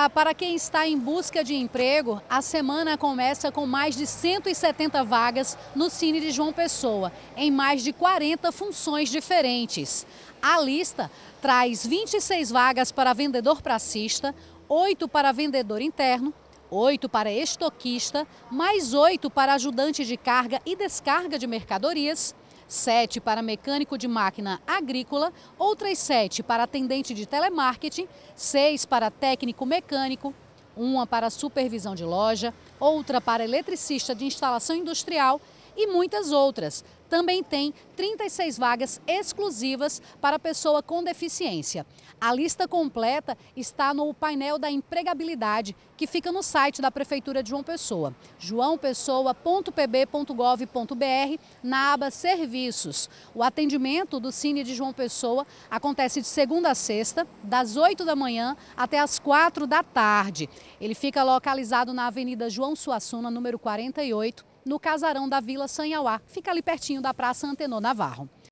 Para quem está em busca de emprego, a semana começa com mais de 170 vagas no Cine de João Pessoa, em mais de 40 funções diferentes. A lista traz 26 vagas para vendedor pracista, 8 para vendedor interno, 8 para estoquista, mais 8 para ajudante de carga e descarga de mercadorias, 7 para mecânico de máquina agrícola, outras 7 para atendente de telemarketing, 6 para técnico mecânico, 1 para supervisão de loja, outra para eletricista de instalação industrial e muitas outras. Também tem 36 vagas exclusivas para pessoa com deficiência. A lista completa está no painel da empregabilidade, que fica no site da Prefeitura de João Pessoa, joaopessoa.pb.gov.br, na aba Serviços. O atendimento do Cine de João Pessoa acontece de segunda a sexta, das 8 da manhã até as 4 da tarde. Ele fica localizado na Avenida João Suassuna, número 48, no casarão da Vila Sanhauá, fica ali pertinho da Praça Antenor Navarro.